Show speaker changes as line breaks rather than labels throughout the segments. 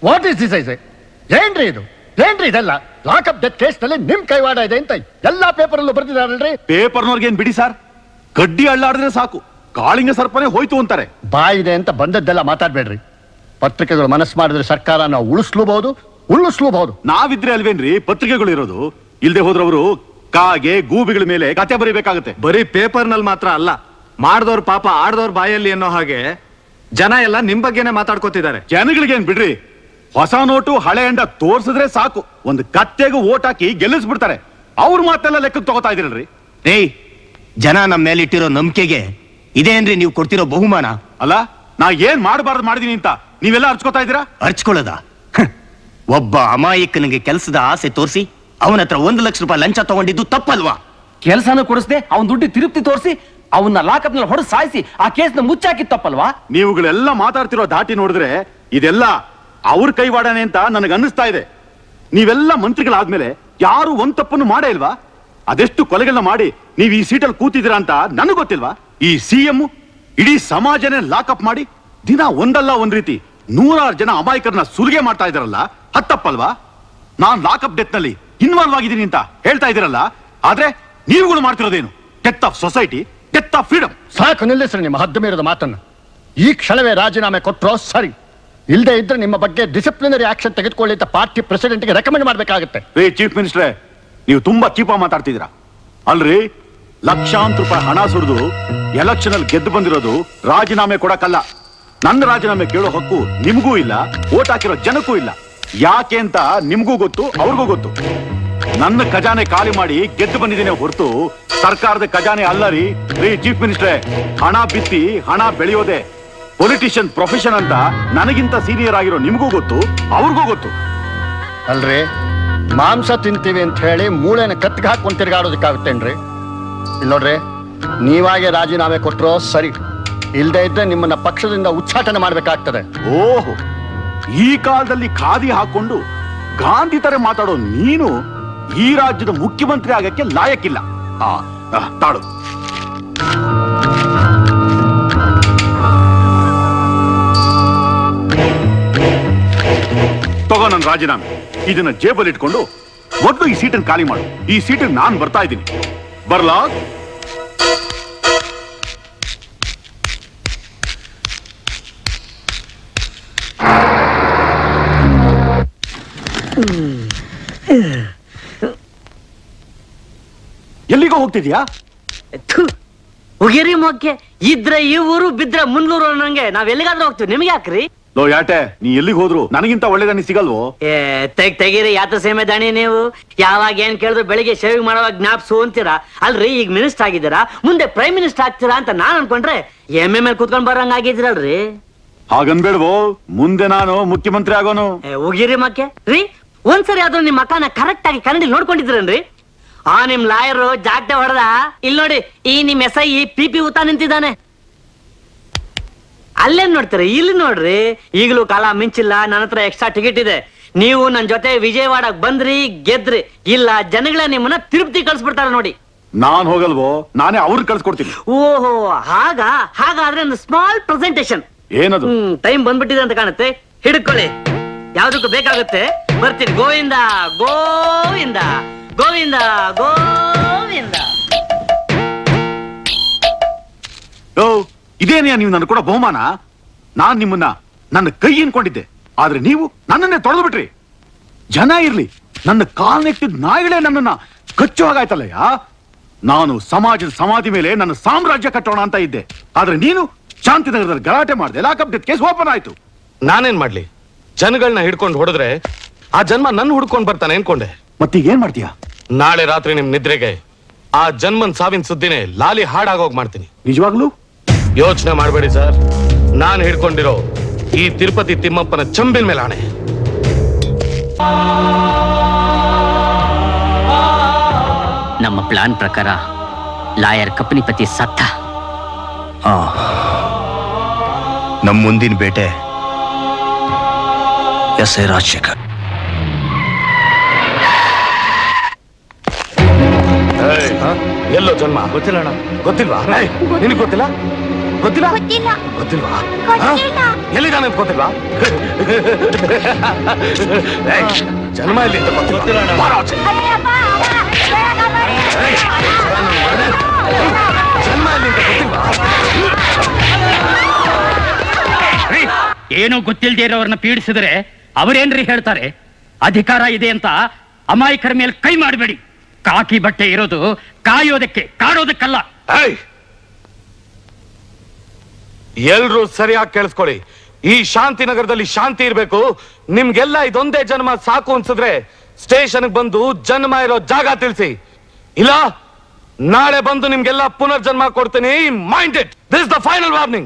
What is this ಐಸೆ? ಏನ್ರಿ ಇದು? ಏನ್ರಿ ಇದೆಲ್ಲ? ಲಾಕಪ್ ಡೆತ್ ಕೇಸ್ ನಲ್ಲಿ ನಿಮ್ ಕೈವಾಡ ಇದೆ ಅಂತ ಎಲ್ಲಾ ಪೇಪರ್ ಅಲ್ಲೂ ಬರ್ತಿದಾರಲ್ರಿ.
ಪೇಪರ್ನವ್ರಿಗೇನ್ ಬಿಡಿ ಸರ್, ಗಡ್ಡಿ ಅಳ್ಳಾಡಿದ್ರೆ ಸಾಕು ಕಾಳಿಂಗ ಸರ್ಪನೆ ಹೋಯ್ತು ಅಂತಾರೆ.
ಬಾಯಿದೆ ಅಂತ ಬಂದದ್ದೆಲ್ಲ ಮಾತಾಡ್ಬೇಡ್ರಿ. ಪತ್ರಿಕೆಗಳು ಮನಸ್ಸು ಮಾಡಿದ್ರೆ ಸರ್ಕಾರನ ಉಳಿಸ್ಲೂಬಹುದು.
ನಾವಿದ್ರೆ ಅಲ್ವೇನ್ರಿ ಪತ್ರಿಕೆಗಳು ಇರೋದು? ಇಲ್ದೆ ಹೋದ್ರವರು ಕಾಗೆ ಗೂಬಿಗಳ ಮೇಲೆ ಕತೆ ಬರೀಬೇಕಾಗತ್ತೆ.
ಬರೀ ಪೇಪರ್ ನಲ್ಲಿ ಮಾತ್ರ ಅಲ್ಲ, ಮಾಡ್ದವ್ರ ಪಾಪ ಆಡ್ದವ್ರ ಬಾಯಲ್ಲಿ ಅನ್ನೋ ಹಾಗೆ ಜನ ಎಲ್ಲ ನಿಮ್ ಬಗ್ಗೆನೆ ಮಾತಾಡ್ಕೋತಿದ್ದಾರೆ.
ಜನಗಳಿಗೇನ್ ಬಿಡ್ರಿ, ಹೊಸ ನೋಟು ಹಳೆ ಅಂಡ ತೋರ್ಸಿದ್ರೆ ಸಾಕು ಒಂದು ಕತ್ತೆಗೂ ಓಟ್ ಹಾಕಿ ಗೆಲ್ಲಿಸ್ಬಿಡ್ತಾರೆ. ಅವ್ರ ಮಾತೆಲ್ಲ ಲೆಕ್ಕಕ್ಕೆ ತಗೋತಾ ಇದೀರಲ್ರಿ.
ಏಯ್, ಜನ ನಮ್ಮ ಮೇಲೆ ಇಟ್ಟಿರೋ ನಂಬಿಕೆಗೆ ಇದೇನ್ರಿ ನೀವು ಕೊಡ್ತಿರೋ ಬಹುಮಾನ?
ಅಲ್ಲ, ನಾ ಏನ್ ಮಾಡಬಾರ್ದು ಮಾಡಿದೀನಿ ಅಂತ ನೀವೆಲ್ಲ ಅರ್ಚ್ಕೋತಾ ಇದೀರಾ?
ಅರ್ಚ್ಕೊಳ್ಳೋದ? ಒಬ್ಬ ಅಮಾಯಕನಿಗೆ ಕೆಲಸದ ಆಸೆ ತೋರಿಸಿ ಅವನ ಹತ್ರ 1 ಲಕ್ಷ ರೂಪಾಯಿ ಲಂಚ ತಗೊಂಡಿದ್ದು ತಪ್ಪಲ್ವಾ?
ಕೆಲಸನ ಕೊಡಿಸದೆ ಅವನ್ ದುಡ್ಡು ತಿರುಪ್ತಿ ತೋರಿಸಿ ಅವನ್ನ ಲಾಕಪ್ ನಲ್ಲಿ ಹೊಡೆದು ಸಾಯಿಸಿ ಆ ಕೇಸ್ನ ಮುಚ್ಚಾಕಿ ತಪ್ಪಲ್ವಾ?
ನೀವುಗಳೆಲ್ಲ ಮಾತಾಡ್ತಿರೋ ದಾಟಿ ನೋಡಿದ್ರೆ ಇದೆಲ್ಲ ಅವ್ರ ಕೈವಾಡನೆ ಅಂತ ನನಗೆ ಅನ್ನಿಸ್ತಾ ಇದೆ. ನೀವೆಲ್ಲ ಮಂತ್ರಿಗಳಾದ್ಮೇಲೆ ಯಾರು ಒಂದ್ ತಪ್ಪನ್ನು ಮಾಡೇ ಇಲ್ವಾ? ಅದೆಷ್ಟು ಕೊಲೆಗಳನ್ನ ಮಾಡಿ ನೀವು ಈ ಸೀಟಲ್ಲಿ ಕೂತಿದ್ದೀರಾ ಅಂತ ನನಗೆ ಗೊತ್ತಿಲ್ವಾ? ಈ ಸಿಎಂ ಇಡೀ ಸಮಾಜನೇ ಲಾಕಪ್ ಮಾಡಿ ದಿನ ಒಂದಲ್ಲ ಒಂದ್ ರೀತಿ 100 ಜನ ಅಮಾಯಕರನ್ನ ಸುಲಿಗೆ ಮಾಡ್ತಾ ಇದಾರಲ್ಲ, ಹತ್ತಪ್ಪಲ್ವಾ? ನಾನ್ ಲಾಕಪ್ ಡೆತ್ ನಲ್ಲಿ ಇನ್ವಾಲ್ವ್ ಆಗಿದ್ದೀನಿ ಅಂತ ಹೇಳ್ತಾ ಇದ್ದೀರಲ್ಲ, ಆದ್ರೆ ನೀವುಗಳು ಮಾಡ್ತಿರೋದೇನು? Death of society, death of freedom.
ಸಾಕು, ನಿಲ್ಲಿಸ್ರಿ ನಿಮ್ಮ ಹದ್ದು ಮೀರಿದ ಮಾತನ್ನ. ಈ ಕ್ಷಣವೇ ರಾಜೀನಾಮೆ ಕೊಟ್ಟರೋ ಸರಿ, ಇಲ್ಲದೆ ಇದ್ರೆ ನಿಮ್ಮ ಬಗ್ಗೆ ಡಿಸಿಪ್ಲಿನರಿ ಆಕ್ಷನ್ ತೆಗೆದುಕೊಳ್ಳಿ ಅಂತ ಪಾರ್ಟಿ ಪ್ರೆಸಿಡೆಂಟ್ಗೆ ರೆಕಮೆಂಡ್ ಮಾಡ್ಬೇಕಾಗುತ್ತೆ.
ರೇ ಚೀಫ್ ಮಿನಿಸ್ಟ್ರೇ, ನೀವು ತುಂಬಾ ಚೀಪ ಮಾತಾಡ್ತಿದ್ದೀರಾ. ಅಲ್ರಿ, ಲಕ್ಷಾಂತರ ರೂಪಾಯಿ ಹಣ ಸುರಿದು ಎಲೆಕ್ಷನ್ ಅಲ್ಲಿ ಗೆದ್ದು ಬಂದಿರೋದು ರಾಜೀನಾಮೆ ಕೊಡಕ್ಕಲ್ಲ. ನನ್ನ ರಾಜೀನಾಮೆ ಕೇಳೋ ಹಕ್ಕು ನಿಮಗೂ ಇಲ್ಲ, ಓಟ್ ಹಾಕಿರೋ ಜನಕ್ಕೂ ಇಲ್ಲ. ಯಾಕೆ ಅಂತ ನಿಮ್ಗೂ ಗೊತ್ತು, ಅವ್ರಿಗೂ ಗೊತ್ತು. ನನ್ನ ಖಜಾನೆ ಖಾಲಿ ಮಾಡಿ ಗೆದ್ದು ಬಂದಿದ್ದೇನೆ ಹೊರತು ಸರ್ಕಾರದ ಖಜಾನೆ ಅಲ್ಲ ರೀ. ಚೀಫ್ ಮಿನಿಸ್ಟ್ರೇ, ಹಣ ಬಿತ್ತಿ ಹಣ ಬೆಳೆಯೋದೆ ಪೊಲಿಟಿಷಿಯನ್ ಪ್ರೊಫೆಷನ್ ಅಂತ ನನಗಿಂತ ಸೀನಿಯರ್ ಆಗಿರೋ ನಿಮ್ಗೂ ಗೊತ್ತು, ಅವ್ರಿಗೂ ಗೊತ್ತು.
ಅಲ್ರಿ, ಮಾಂಸ ತಿಂತೀವಿ ಅಂತ ಹೇಳಿ ಮೂಳೆನ ಕತ್ತಿಗೆ ಹಾಕೊಂಡು ತಿರ್ಗಾಡೋದಕ್ಕಾಗುತ್ತೇನ್ರಿ? ಇಲ್ಲ ನೋಡ್ರಿ, ನೀವಾಗೆ ರಾಜೀನಾಮೆ ಕೊಟ್ಟರೋ ಸರಿ, ಇಲ್ದೇ ಇದ್ರೆ ನಿಮ್ಮನ್ನ ಪಕ್ಷದಿಂದ ಉಚ್ಚಾಟನೆ ಮಾಡ್ಬೇಕಾಗ್ತದೆ.
ಓಹೋ, ಈ ಕಾಲದಲ್ಲಿ ಖಾದಿ ಹಾಕೊಂಡು ಗಾಂಧಿ ತರ ಮಾತಾಡೋ ನೀನು ಈ ರಾಜ್ಯದ ಮುಖ್ಯಮಂತ್ರಿ ಆಗಕ್ಕೆ ಲಾಯಕ್ಕಿಲ್ಲ. ತಾಳು. ತಗೋ ನನ್ನ ರಾಜೀನಾಮೆ. ಇದನ್ನ ಜೇಬಲ್ಲಿ ಇಟ್ಕೊಂಡು ಮೊದಲು ಈ ಸೀಟನ್ನು ಖಾಲಿ ಮಾಡು. ಈ ಸೀಟಿಗೆ ನಾನು ಬರ್ತಾ ಇದ್ದೀನಿ. ಬರ್ಲಾ? ಎಲ್ಲಿಗೋ ಹೋಗ್ತಿದ್ಯಾ?
ಉಗಿರಿ ಮೊಕ್ಕೆ ಇದ್ರೆ ಈ ಊರು ಬಿದ್ರೆ ಮುನ್ನೂರು ಅನ್ನಂಗೆ ನಾವ್ ಎಲ್ಲಿಗಾದ್ರೂ ಹೋಗ್ತೀವಿ, ನಿಮ್ಗೆ ಯಾಕ್ರಿ?
ಲೋ ಯಾಟೆ, ನೀ ಎಲ್ಲಿಗೆ ಹೋದ್ರು ನನಗಿಂತ ಒಳ್ಳೆ ದಣಿ ಸಿಗಲ್ವೋ?
ತೆಗಿರಿ ಯಾತ ಸೇಮೆ ದಣಿ ನೀವು. ಯಾವಾಗ ಏನ್ ಕೇಳಿದ್ರು ಬೆಳಿಗ್ಗೆ ಶೇವಿಂಗ್ ಮಾಡುವಾಗ ಜ್ಞಾಪ್ಸು ಅಂತೀರಾ ಅಲ್ರಿ. ಈಗ ಮಿನಿಸ್ಟರ್ ಆಗಿದ್ದೀರಾ, ಮುಂದೆ ಪ್ರೈಮ್ ಮಿನಿಸ್ಟರ್ ಆಗ್ತೀರಾ ಅಂತ ನಾನ್ ಅನ್ಕೊಂಡ್ರೆ ಎಮ್ಮೆ ಮೇಲೆ ಕುತ್ಕೊಂಡ್ ಬರಂಗ ಆಗಿದ್ರಲ್ರಿ.
ಹಾಗನ್ಬೇಡ್ವೋ, ಮುಂದೆ ನಾನು ಮುಖ್ಯಮಂತ್ರಿ ಆಗೋನು.
ಉಗಿರಿ ಮಕ್ಕೆ ರೀ, ಒಂದ್ಸರಿ ಆದ್ರೂ ನಿಮ್ ಮಕ್ಕನ ಕರೆಕ್ಟ್ ಆಗಿ ಕನ್ನಡಿ ನೋಡ್ಕೊಂಡಿದ್ರೇನ್ರಿ? ಆ ನಿಮ್ ಲಾಯರು ಜಾಗ್ಟೆ ಹೊಡೆದ ಇಲ್ಲಿ ನೋಡಿ, ಈ ನಿಮ್ SI PP ಊತ ನಿಂತಿದ್ದಾನೆ. ಅಲ್ಲೇನ್ ನೋಡ್ತೀರಿ, ಇಲ್ಲಿ ನೋಡ್ರಿ. ಈಗಲೂ ಕಾಲ ಮಿಂಚಿಲ್ಲ, ನನ್ನ ಹತ್ರ ಎಕ್ಸ್ಟ್ರಾ ಟಿಕೆಟ್ ಇದೆ. ನೀವು ನನ್ ಜೊತೆ ವಿಜಯವಾಡಕ್ ಬಂದ್ರಿ, ಗೆದ್ರಿ. ಇಲ್ಲ ಜನಗಳೇ ನಿಮ್ಮನ್ನ ತಿರುಪತಿ ಕಳ್ಸ್ಬಿಡ್ತಾರ ನೋಡಿ.
ನಾನ್ ಹೋಗಲ್ವೋ, ನಾನೇ ಅವ್ರನ್ನ ಕಳ್ಸ್ಕೊಡ್ತೀನಿ.
ಓಹೋ, ಹಾಗಾದ್ರೆ ಒಂದು ಸ್ಮಾಲ್ ಪ್ರೆಸೆಂಟೇಶನ್.
ಏನದು?
ಟೈಮ್ ಬಂದ್ಬಿಟ್ಟಿದೆ ಅಂತ ಕಾಣುತ್ತೆ, ಹಿಡ್ಕೊಳ್ಳಿ. ಯಾವ್ದಕ್ಕೂ ಬೇಕಾಗುತ್ತೆ. ಬರ್ತೀನಿ. ಗೋವಿಂದ ಗೋವಿಂದ ಗೋವಿಂದ ಗೋವಿಂದ.
ಇದೇನೆಯಾ ನೀವು ನನ್ನ ಕೂಡ ಬಹುಮಾನ? ನಾನ್ ನಿಮ್ಮನ್ನ ನನ್ನ ಕೈ ಅನ್ಕೊಂಡಿದ್ದೆ, ಆದ್ರೆ ನೀವು ನನ್ನನ್ನೇ ತೊಳೆದು ಬಿಟ್ರಿ. ಜನ ಇರ್ಲಿ, ನನ್ನ ಕಾಲ್ನೆಕ್ಟಿದ್ ನಾಯಿಗಳೇ ನನ್ನನ್ನ ಕಚ್ಚು ಹಾಗಾಯ್ತಲ್ಲಯ್ಯ. ನಾನು ಸಮಾಜದ ಸಮಾಧಿ ಮೇಲೆ ನನ್ನ ಸಾಮ್ರಾಜ್ಯ ಕಟ್ಟೋಣ ಅಂತ ಇದ್ದೆ, ಆದ್ರೆ ನೀನು ಶಾಂತಿನಗರದಲ್ಲಿ ಗಲಾಟೆ ಮಾಡಿದೆ, ಲಾಕಪ್ ಡೆತ್ ಕೇಸ್ ಓಪನ್ ಆಯ್ತು.
ನಾನೇನ್ ಮಾಡ್ಲಿ? ಜನಗಳನ್ನ ಹಿಡ್ಕೊಂಡು ಹೊಡೆದ್ರೆ ಆ ಜನ್ಮ ನನ್ನ ಹುಡ್ಕೊಂಡ್ ಬರ್ತಾನೆ ಅನ್ಕೊಂಡೆ.
ಮತ್ತೀಗ ಏನ್ ಮಾಡ್ತೀಯಾ?
ನಾಳೆ ರಾತ್ರಿ ನಿಮ್ ನಿದ್ರೆಗೆ ಆ ಜನ್ಮನ್ ಸಾವಿನ ಸುದ್ದಿನೇ ಲಾಲಿ ಹಾಡಾಗೋಗ್ ಮಾಡ್ತೀನಿ.
ನಿಜವಾಗ್ಲೂ?
ಯೋಚನೆ ಮಾಡ್ಬೇಡಿ ಸರ್, ನಾನ್ ಹಿಡ್ಕೊಂಡಿರೋ ಈ ತಿರುಪತಿ ತಿಮ್ಮಪ್ಪನ ಚಂಬಿನ ಮೇಲೆ ಆಣೆ.
ನಮ್ಮ ಪ್ಲಾನ್ ಪ್ರಕಾರ ಲಾಯರ್ ಕಪನಿಪತಿ ಸತ್ತ.
ನಮ್ಮ ಮುಂದಿನ ಬೇಟೆ SI ರಾಜಶೇಖರ್.
ಎಲ್ಲೋ ಜನ್ಮ ಗೊತ್ತಿಲ್ಲ ಅಣ್ಣ. ಗೊತ್ತಿಲ್ವಾ? ನಿನಗೆ ಗೊತ್ತಿಲ್ಲ? ಗೊತ್ತಿಲ್ಲ
ಗೊತ್ತಿಲ್ಲ
ಗೊತ್ತಿಲ್ವಾ
ಗೊತ್ತಿಲ್ಲ
ಎಲ್ಲಿದ್ದಾನೆ ಅಂತ ಗೊತ್ತಿಲ್ವಾ ಏಯ್, ಜನ್ಮ ಇಲ್ಲಿ ಅಂತ ಗೊತ್ತಿಲ್ಲ ಬಾರೋ ಆಚೆ.
ಅಯ್ಯಪ್ಪ, ಬೇಗ ಬನ್ನಿ.
ಏಯ್, ಜನ್ಮ ಇಲ್ಲಿ ಅಂತ ಗೊತ್ತಿಲ್ವಾ
ಏನೋ ಗೊತ್ತಿಲ್ಲದೆ ಇರೋರ್ನ ಪೀಡಿಸಿದ್ರೆ ಅವರೇನ್ರಿ ಹೇಳ್ತಾರೆ? ಅಧಿಕಾರ ಇದೆ ಅಂತ ಅಮಾಯಕರ ಮೇಲೆ ಕೈ ಮಾಡಬೇಡಿ. ಕಾಕಿ ಬಟ್ಟೆ ಇರೋದು ಕಾಯೋದಕ್ಕೆ, ಕಾಡೋದಕ್ಕಲ್ಲ.
ಎಲ್ರೂ ಸರಿಯಾಗಿ ಕೇಳಿಸ್ಕೊಳ್ಳಿ. ಈ ಶಾಂತಿನಗರದಲ್ಲಿ ಶಾಂತಿ ಇರ್ಬೇಕು. ನಿಮ್ಗೆಲ್ಲ ಇದೊಂದೇ ಜನ್ಮ ಸಾಕು ಅನ್ಸಿದ್ರೆ ಸ್ಟೇಷನ್ ಬಂದು ಜನ್ಮ ಇರೋ ಜಾಗ ತಿಳಿಸಿ. ಇಲ್ಲ ನಾಳೆ ಬಂದು ನಿಮ್ಗೆಲ್ಲ ಪುನರ್ಜನ್ಮ ಕೊಡ್ತೀನಿ. Mind it, this the final warning.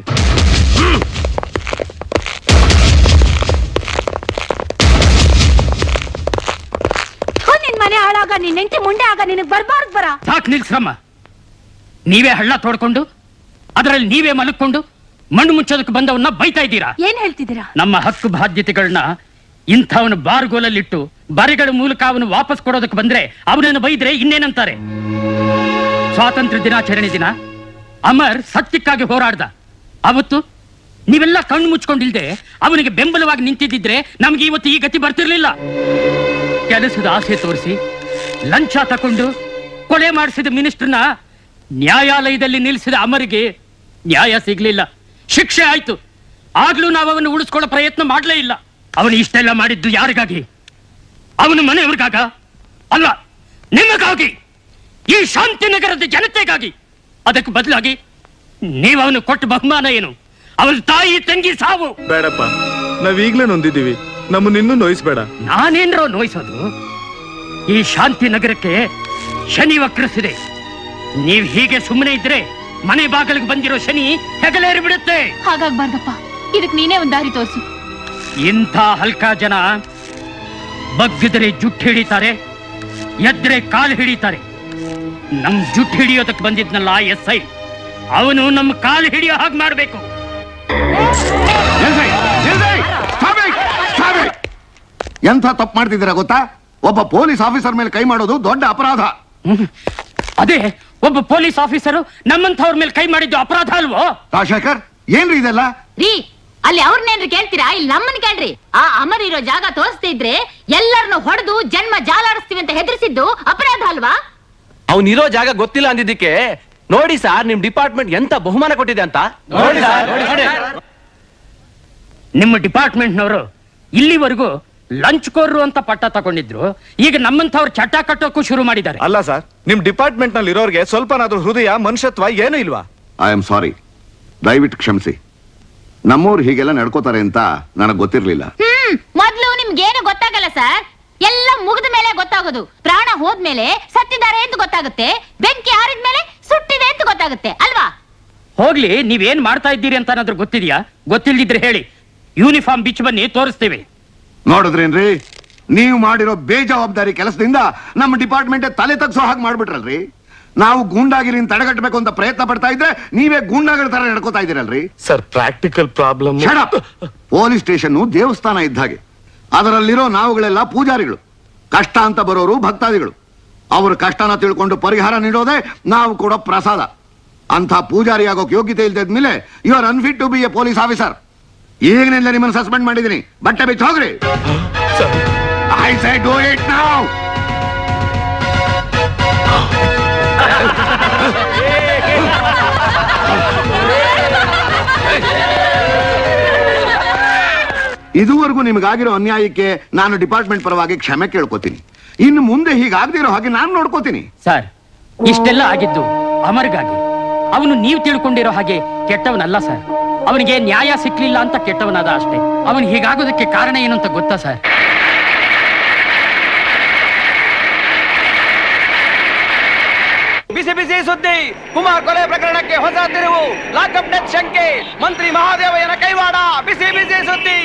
ನಿನ್ ಮನೆ ಹಾಳಾಗ ನಿನ್ ಹೆಂಡತಿ ಮುಂಡೆ ಆಗ ನಿನಗ್ ಬರ್ಬಾರ್ದು ಬರ.
ಸಾಕ್ ನಿಲ್ಸ್ರಮ್ಮ. ನೀವೇ ಹಳ್ಳ ತೋಡ್ಕೊಂಡು ಅದರಲ್ಲಿ ನೀವೇ ಮಲಕ್ಕೊಂಡು ಮಣ್ಣು ಮುಚ್ಚೋದಕ್ಕೆ ಬಂದವನ್ನ ಬೈತಾ ಇದ್ದೀರಾ.
ಏನ್ ಹೇಳ್ತಿದ್ದೀರಾ?
ನಮ್ಮ ಹಕ್ಕು ಬಾಧ್ಯತೆಗಳನ್ನ ಇಂಥವನ ಬಾರ್ಗೋಲಲ್ಲಿಟ್ಟು ಬರೆಗಳ ಮೂಲಕ ಅವನು ವಾಪಸ್ ಕೊಡೋದಕ್ಕೆ ಬಂದ್ರೆ ಅವನನ್ನು ಬೈದ್ರೆ ಇನ್ನೇನಂತಾರೆ? ಸ್ವಾತಂತ್ರ್ಯ ದಿನಾಚರಣೆ ದಿನ ಅಮರ್ ಸತ್ಯಕ್ಕಾಗಿ ಹೋರಾಡ್ದ. ಅವತ್ತು ನೀವೆಲ್ಲ ಕಣ್ಣು ಮುಚ್ಕೊಂಡಿಲ್ದೆ ಅವನಿಗೆ ಬೆಂಬಲವಾಗಿ ನಿಂತಿದ್ದಿದ್ರೆ ನಮ್ಗೆ ಇವತ್ತು ಈ ಗತಿ ಬರ್ತಿರ್ಲಿಲ್ಲ. ಕೆಲಸದ ಆಸೆ ತೋರಿಸಿ ಲಂಚ ತಕೊಂಡು ಕೊಲೆ ಮಾಡಿಸಿದ ಮಿನಿಸ್ಟರ್ನ ನ್ಯಾಯಾಲಯದಲ್ಲಿ ನಿಲ್ಲಿಸಿದ ಅಮರಿಗೆ ನ್ಯಾಯ ಸಿಗ್ಲಿಲ್ಲ, ಶಿಕ್ಷೆ ಆಯ್ತು. ಆಗ್ಲೂ ನಾವು ಅವನು ಉಳಿಸ್ಕೊಳ್ಳೋ ಪ್ರಯತ್ನ ಮಾಡಲೇ ಇಲ್ಲ. ಅವನು ಇಷ್ಟೆಲ್ಲ ಮಾಡಿದ್ದು ಯಾರಿಗಾಗಿ? ಅವನ ಮನೆಯವ್ರಿಗಾಗ ಅಲ್ಲ, ನಿಮಗಾಗಿ, ಈ ಶಾಂತಿನಗರದ ಜನತೆಗಾಗಿ. ಅದಕ್ಕೆ ಬದಲಾಗಿ ನೀವು ಅವನು ಕೊಟ್ಟ ಬಹುಮಾನ ಏನು? ಅವನ ತಾಯಿ ತಂಗಿ ಸಾವು.
ಬೇಡಪ್ಪ, ನಾವೀಗ್ಲೇ ನೊಂದಿದ್ದೀವಿ, ನಮ್ಮನ್ನಿನ್ನೂ ನೋಯಿಸ್ಬೇಡ.
ನಾನೇನ್ರೋ ನೋಯಿಸೋದು? ಈ ಶಾಂತಿ ನಗರಕ್ಕೆ ಶನಿ ವಕ್ರಿಸಿದೆ. ನೀವ್ ಹೀಗೆ ಸುಮ್ಮನೆ ಇದ್ರೆ ಮನೆ ಬಾಗಿಲಿಗೆ ಬಂದಿರೋ ಶನಿ ಹೆಗಲೇರಿ ಬಿಡುತ್ತೆ.
ಹಾಗಾಗ್ಬಾರ್ದಪ್ಪ, ಇದಕ್ ನೀನೇ ಒಂದ್ ದಾರಿ ತೋರಿಸು.
ಇಂಥ ಹಲ್ಕಾ ಜನ ಬಗ್ಗಿದ್ರೆ ಜುಟ್ಟು ಹಿಡಿತಾರೆ, ಎದ್ರೆ ಕಾಲು ಹಿಡಿತಾರೆ. ನಮ್ ಜುಟ್ಟು ಹಿಡಿಯೋದಕ್ಕೆ ಬಂದಿದ್ನಲ್ಲ SI, ಅವನು ನಮ್ಮ ಕಾಲು ಹಿಡಿಯೋ ಹಾಗೆ ಮಾಡ್ಬೇಕು.
ಎಂಥ ತಪ್ಪು ಮಾಡ್ತಿದ್ದೀರಾ ಗೊತ್ತಾ? ಒಬ್ಬ ಪೊಲೀಸ್ ಆಫೀಸರ್ ಮೇಲೆ ಕೈ ಮಾಡೋದು ದೊಡ್ಡ ಅಪರಾಧ.
ಅದೇ ಒಬ್ಬ ಪೊಲೀಸ್ ಆಫೀಸರು ನಮ್ಮಂಥವ್ರ ಮೇಲೆ ಕೈ ಮಾಡಿದ್ದು ಅಪರಾಧ ಅಲ್ವೋ?
ರಾಜಶೇಖರ್, ಏನ್ರಿ ಇದೆಲ್ಲ?
ರೀ, ಅಲ್ಲಿ ಅವ್ರನ್ನೇನ್ರಿ ಕೇಳ್ತೀರಾ? ಇಲ್ಲಿ ನಮ್ಮನ್ ಕೇಳ್ರಿ. ಆ ಅಮರ್ ಇರೋ ಜಾಗ ತೋರಿಸ್ತಿದ್ರೆ ಎಲ್ಲರನ್ನು ಹೊಡೆದು ಜನ್ಮ ಜಾಲಾಡಿಸ್ತೀವಿ ಅಂತ ಹೆದರ್ಸಿದ್ದು ಅಪರಾಧ ಅಲ್ವಾ?
ಅವನಿರೋ ಜಾಗ ಗೊತ್ತಿಲ್ಲ ಅಂದಿದ್ದಕ್ಕೆ ನೋಡಿ ಸರ್, ನಿಮ್ ಡಿಪಾರ್ಟ್ಮೆಂಟ್ ಎಂತ ಬಹುಮಾನ ಕೊಟ್ಟಿದೆ ಅಂತ. ನೋಡಿ ಸರ್, ನೋಡಿ.
ನಿಮ್ಮ ಡಿಪಾರ್ಟ್ಮೆಂಟ್ನವರು ಇಲ್ಲಿವರೆಗೂ ಲಂಚ್ಕೋರ್ರು ಅಂತ ಪಟ್ಟ ತಗೊಂಡಿದ್ರು. ಈಗ ನಮ್ಮಂಥವ್ರು ಚಟ ಕಟ್ಟೋಕ್ಕೂ ಶುರು ಮಾಡಿದ್ದಾರೆ.
ಅಲ್ಲ ಸರ್, ನಿಮ್ ಡಿಪಾರ್ಟ್ಮೆಂಟ್ ನಲ್ಲಿ ಇರೋರ್ಗೆ ಸ್ವಲ್ಪನಾದ್ರೂ ಹೃದಯ, ಮನುಷ್ಯತ್ವ ಏನೂ ಇಲ್ವಾ?
ಐ ಆಮ್ ಸಾರಿ, ದಯವಿಟ್ಟು ಕ್ಷಮಿಸಿ. ನಮ್ಮವ್ರು ಹೀಗೆಲ್ಲ ನಡ್ಕೋತಾರೆ ಅಂತ ನನಗೆ ಗೊತ್ತಿರ್ಲಿಲ್ಲ.
ಮೊದ್ಲು ನಿಮ್ಗೇನು ಗೊತ್ತಾಗಲ್ಲ ಸರ್. ಎಲ್ಲ ಮುಗಿದ ಮೇಲೆ ಗೊತ್ತಾಗೋದು. ಪ್ರಾಣ ಹೋದ್ಮೇಲೆ ಸತ್ತಿದ್ದಾರೆ ಅಂತ ಗೊತ್ತಾಗುತ್ತೆ, ಬೆಂಕಿ ಆರಿದ್ಮೇಲೆ ಸುಟ್ಟಿದೆ ಅಂತ ಗೊತ್ತಾಗುತ್ತೆ ಅಲ್ವಾ?
ಹೋಗ್ಲಿ, ನೀವೇನ್ ಮಾಡ್ತಾ ಇದ್ದೀರಿ ಅಂತ ಏನಾದ್ರೂ ಗೊತ್ತಿದ್ಯಾ? ಗೊತ್ತಿಲ್ದಿದ್ರೆ ಹೇಳಿ, ಯೂನಿಫಾರ್ಮ್ ಬಿಚ್ಚಿ ಬನ್ನಿ, ತೋರಿಸ್ತೀವಿ.
ನೋಡಿದ್ರೇನ್ರಿ, ನೀವು ಮಾಡಿರೋ ಬೇಜವಾಬ್ದಾರಿ ಕೆಲಸದಿಂದ ನಮ್ಮ ಡಿಪಾರ್ಟ್ಮೆಂಟ್ ತಲೆ ತಗ್ಸೋ ಹಾಗೆ ಮಾಡ್ಬಿಟ್ರಲ್ರಿ. ನಾವು ಗೂಂಡಾಗಿರಿನ ತಡೆಗಟ್ಟಬೇಕು ಅಂತ ಪ್ರಯತ್ನ ಪಡ್ತಾ ಇದ್ರೆ ನೀವೇ ಗೂಂಡಾಗಳ ತರ ನಡ್ಕೋತಾ ಇದ್ದೀರಲ್ರಿ.
Sir, practical problem.
Police station ದೇವಸ್ಥಾನ ಇದ್ದ ಹಾಗೆ. ಅದರಲ್ಲಿರೋ ನಾವುಗಳೆಲ್ಲ ಪೂಜಾರಿಗಳು, ಕಷ್ಟ ಅಂತ ಬರೋರು ಭಕ್ತಾದಿಗಳು. ಅವ್ರ ಕಷ್ಟನ ತಿಳ್ಕೊಂಡು ಪರಿಹಾರ ನೀಡೋದೇ ನಾವು ಕೊಡೋ ಪ್ರಸಾದ. ಅಂತ ಪೂಜಾರಿ ಆಗೋಕ್ ಯೋಗ್ಯತೆ ಇಲ್ದಿದ್ಮೇಲೆ you are unfit to be a police officer. ಈಗಿನಿಂದ ನಿಮ್ಮನ್ನು ಸಸ್ಪೆಂಡ್ ಮಾಡಿದ್ದೀನಿ. ಬಟ್ಟೆ ಬಿಚ್ಚಿ ಹೋಗ್ರಿ. I say do it now. ಇದುವರೆಗೂ ನಿಮಗಾಗಿರೋ ಅನ್ಯಾಯಕ್ಕೆ ನಾನು ಡಿಪಾರ್ಟ್ಮೆಂಟ್ ಪರವಾಗಿ ಕ್ಷಮೆ ಕೇಳ್ಕೊತೀನಿ. ಇನ್ನು ಮುಂದೆ ಹೀಗಾಗದಿರೋ ಹಾಗೆ ನಾನು ನೋಡ್ಕೋತೀನಿ.
ಸರ್, ಇಷ್ಟೆಲ್ಲ ಆಗಿದ್ದು ಅಮರ್ಗಾಗಿ. ಅವನು ನೀವು ತಿಳ್ಕೊಂಡಿರೋ ಹಾಗೆ ಕೆಟ್ಟವನಲ್ಲ ಸರ್. ಅವನಿಗೆ ನ್ಯಾಯ ಸಿಕ್ಲಿಲ್ಲ ಅಂತ ಕೆಟ್ಟವನಾದ ಅಷ್ಟೇ. ಅವನು ಹೀಗಾಗೋದಕ್ಕೆ ಕಾರಣ ಏನು ಅಂತ ಗೊತ್ತಾ ಸರ್?
ಬಿಸಿ ಬಿಸಿ ಸುದ್ದಿ. ಕುಮಾರ್ ಕೊಲೆ ಪ್ರಕರಣಕ್ಕೆ ಹೊಸ ತಿರುವು. ಲಾಕಪ್ ಡೆತ್ ಶಂಕೆ. ಮಂತ್ರಿ ಮಹಾದೇವಯ್ಯನ ಕೈವಾಡ. ಬಿಸಿ ಬಿಸಿ ಸುದ್ದಿ.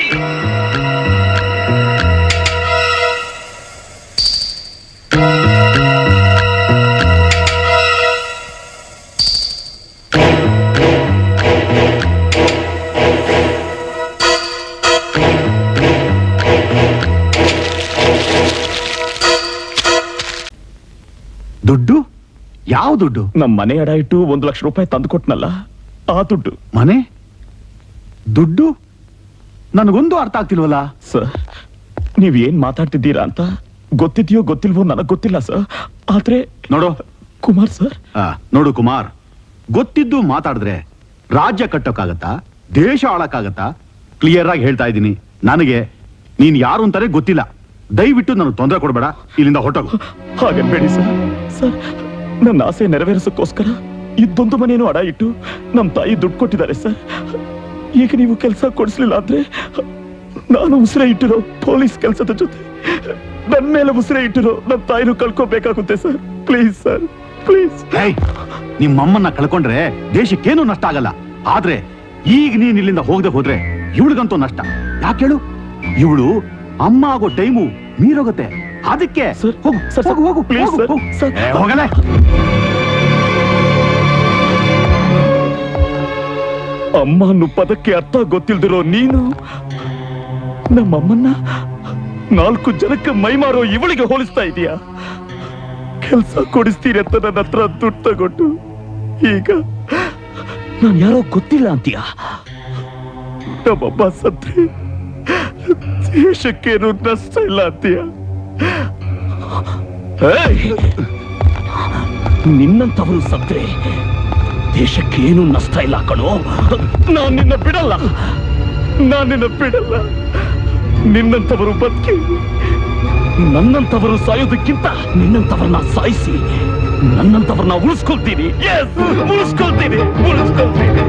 ದುಡ್ಡು? ಯಾವ ದುಡ್ಡು? ನಮ್ಮ ಮನೆ ಅಡ ಇಟ್ಟು 1 ಲಕ್ಷ ರೂಪಾಯಿ ತಂದು ಕೊಟ್ನಲ್ಲ,
ಆ ದುಡ್ಡು.
ಮನೆ ದುಡ್ಡು? ನನಗೊಂದು ಅರ್ಥ ಆಗ್ತಿಲ್ವಲ್ಲ.
ಸರ್, ನೀವೇನ್ ಮಾತಾಡ್ತಿದ್ದೀರಾ ಅಂತ ಗೊತ್ತಿದೆಯೋ ಗೊತ್ತಿಲ್ವೋ ನನಗ್ ಗೊತ್ತಿಲ್ಲ ಸರ್. ಆದ್ರೆ
ನೋಡು
ಕುಮಾರ್ ಸರ್,
ನೋಡು ಕುಮಾರ್, ಗೊತ್ತಿದ್ದು ಮಾತಾಡಿದ್ರೆ ರಾಜ್ಯ ಕಟ್ಟೋಕ್ಕಾಗತ್ತಾ, ದೇಶ ಆಳಕ್ಕಾಗತ್ತಾ? ಕ್ಲಿಯರ್ ಆಗಿ ಹೇಳ್ತಾ ಇದ್ದೀನಿ, ನನಗೆ ನೀನ್ ಯಾರು ಅಂತಾನೆ ಗೊತ್ತಿಲ್ಲ. ದಯವಿಟ್ಟು ನನಗೆ ತೊಂದರೆ ಕೊಡಬೇಡ, ಇಲ್ಲಿಂದ ಹೊರಟೋಗು.
ಹಾಗನ್ಬೇಡಿ ಸರ್. ಸರ್, ನನ್ನ ಆಸೆ ನೆರವೇರಿಸೋಕ್ಕೋಸ್ಕರ ಇದ್ದೊಂದು ಮನೇನು ಅಡ ಇಟ್ಟು ನಮ್ ತಾಯಿ ದುಡ್ಡು ಕೊಟ್ಟಿದ್ದಾರೆ ಸರ್. ಈಗ ನೀವು ಕೆಲಸ ಕೊಡಿಸ್ಲಿಲ್ಲ ಅಂದ್ರೆ ನಾನು ಉಸಿರೇ ಇಟ್ಟಿರೋ ಪೊಲೀಸ್ ಕೆಲಸದ ಜೊತೆ ನನ್ನ ಮೇಲೆ ಉಸಿರೇ ಇಟ್ಟಿರೋ ನನ್ನ ತಾಯಿನೂ ಕಳ್ಕೋಬೇಕಾಗುತ್ತೆ ಸರ್. Please sir, please.
ನಿಮ್ಮಮ್ಮನ್ನ ಕಳ್ಕೊಂಡ್ರೆ ದೇಶಕ್ಕೇನು ನಷ್ಟ ಆಗಲ್ಲ. ಆದ್ರೆ ಈಗ ನೀನ್ ಇಲ್ಲಿಂದ ಹೋಗದೆ ಹೋದ್ರೆ ಇವಳಿಗಂತೂ ನಷ್ಟ. ಯಾಕೆ ಹೇಳು? ಇವಳು ಅಮ್ಮ ಆಗೋ ಟೈಮು ಮೀರೋಗುತ್ತೆ. ಅದಕ್ಕೆ ಹೋಗು ಸರ್, ಹೋಗು ಪ್ಲೀಸ್ ಸರ್. ಹೋಗಲೇ.
ಅಮ್ಮ ಅನ್ನೋ ಪದಕ್ಕೆ ಅರ್ಥ ಗೊತ್ತಿಲ್ದಿರೋ ನೀನು ನಮ್ಮಮ್ಮನ್ನ 4 ಜನಕ್ಕೆ ಮೈಮಾರೋ ಇವಳಿಗೆ ಹೋಲಿಸ್ತಾ ಇದೀಯಾ? ಕೆಲಸ ಕೊಡಿಸ್ತೀರಿ ಅಂತ ನನ್ನ ಹತ್ರ ದುಡ್ಡು ತಗೊಂಡು ಈಗ ನಾನು ಯಾರೋ ಗೊತ್ತಿಲ್ಲ ಅಂತೀಯ? ನಮ್ಮಮ್ಮ ಸತ್ರೆ ದೇಶಕ್ಕೇನು ನಷ್ಟ ಇಲ್ಲ ಅಂತೀಯ? ನಿನ್ನಂತವರು ಸತ್ರೆ ದೇಶಕ್ಕೇನು ನಷ್ಟ ಇಲ್ಲ ಕಣೋ. ನಾನು ನಿನ್ನ ಬಿಡಲ್ಲ, ನಾನು ನಿನ್ನ ಬಿಡಲ್ಲ. ನಿನ್ನಂತವರು ಬದುಕಿ ನನ್ನಂತವರು ಸಾಯೋದಕ್ಕಿಂತ ನಿನ್ನಂತವರನ್ನ ಸಾಯಿಸಿ ನನ್ನಂತವರನ್ನ ಉಳಿಸ್ಕೊಳ್ತೀನಿ. ಉಳಿಸ್ಕೊಳ್ತೀನಿ, ಉಳಿಸ್ಕೊಳ್ತೀನಿ.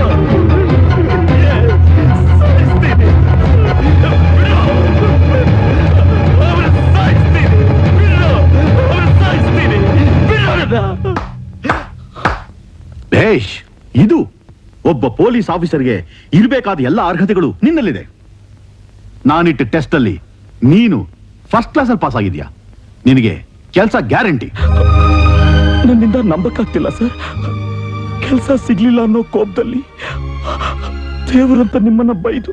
ಭೇಷ್, ಇದು ಒಬ್ಬ ಪೊಲೀಸ್ ಆಫೀಸರ್ಗೆ ಇರಬೇಕಾದ ಎಲ್ಲ ಅರ್ಹತೆಗಳು ನಿನ್ನಲ್ಲಿದೆ. ನಾನಿಟ್ಟ ಟೆಸ್ಟ್ ಅಲ್ಲಿ ನೀನು ಫಸ್ಟ್ ಕ್ಲಾಸ್ ಅಲ್ಲಿ ಪಾಸ್ ಆಗಿದ್ಯಾ. ನಿನಗೆ ಕೆಲಸ ಗ್ಯಾರಂಟಿ.
ನನ್ನಿಂದ ನಂಬಕ್ಕಾಗ್ತಿಲ್ಲ ಸರ್. ಕೆಲಸ ಸಿಗ್ಲಿಲ್ಲ ಅನ್ನೋ ಕೋಪದಲ್ಲಿ ದೇವರಂತ ನಿಮ್ಮನ್ನ ಬೈದು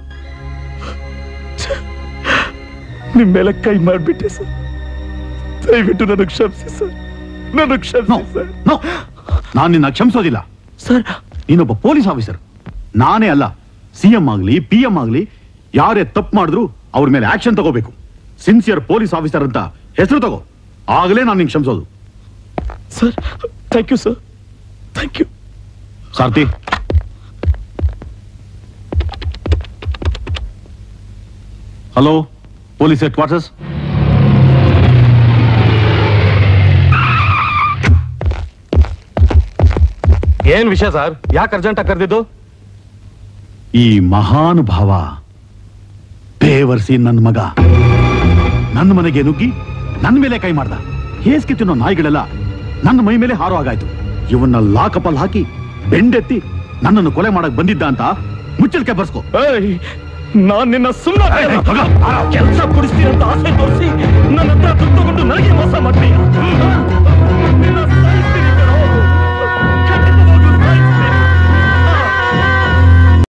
ನಿಮ್ ಮೇಲೆ ಕೈ ಮಾಡ್ಬಿಟ್ಟೆ ಸರ್. ದಯವಿಟ್ಟು ನನಗೆ ಕ್ಷಮಿಸಿ ಸರ್, ನನಗೆ ಕ್ಷಮಿಸಿ ಸರ್.
ನಾನು ನಿನ್ನ ಕ್ಷಮಿಸೋದಿಲ್ಲ
ಸರ್.
ನೀನೊಬ್ಬ ಪೊಲೀಸ್ ಆಫೀಸರ್. ನಾನೇ ಅಲ್ಲ, ಸಿಎಂ ಆಗ್ಲಿ PM ಆಗ್ಲಿ ಯಾರೇ ತಪ್ಪು ಮಾಡಿದ್ರು ಅವ್ರ ಮೇಲೆ ಆಕ್ಷನ್ ತಗೋಬೇಕು. ಸಿನ್ಸಿಯರ್ ಪೊಲೀಸ್ ಆಫೀಸರ್ ಅಂತ ಹೆಸರು ತಗೋ, ಆಗಲೇ ನಾನು ನಿಂಗೆ ಕ್ಷಮಿಸೋದು.
Sir, thank you sir, thank you.
Sarathi, hello, police headquarters.
ಏನ್ ವಿಷಯ ಸರ್? ಯಾಕೆ ಅರ್ಜೆಂಟ್ ಆಗಿ ಕರೆದಿದ್ದು?
ಈ ಮಹಾನುಭಾವ ಬೇವರ್ಸಿ ನನ್ನ ಮಗ ನನ್ನ ಮನೆಗೆ ನುಗ್ಗಿ ನನ್ನ ಮೇಲೆ ಕೈ ಮಾಡ್ದ. ಹೇಸ್ಗೆ ತಿನ್ನೋ ನಾಯಿಗಳೆಲ್ಲ ನನ್ನ ಮೈ ಮೇಲೆ ಹಾರೋ ಆಗಾಯ್ತು. ಇವನ್ನ ಲಾಕಪಲ್ ಹಾಕಿ ಬೆಂಡೆತ್ತಿ ನನ್ನನ್ನು ಕೊಲೆ ಮಾಡಕ್ ಬಂದಿದ್ದ ಅಂತ ಮುಚ್ಚಳಿಕೆ ಬರ್ಸ್ಕೋ.
ನಾನ್ ನಿನ್ನ ಸುಮ್ಮನೆ ಕೆಲಸ ಕೊಡಿಸ್ತೀನಿ ಅಂತ ಆಸೆ ತೋರಿಸಿ ನನ್ನ ಹತ್ರ ದುಡ್ಡು ತಗೊಂಡು ನನಗೆ ಮೋಸ ಮಾಡ್ತೀಯ.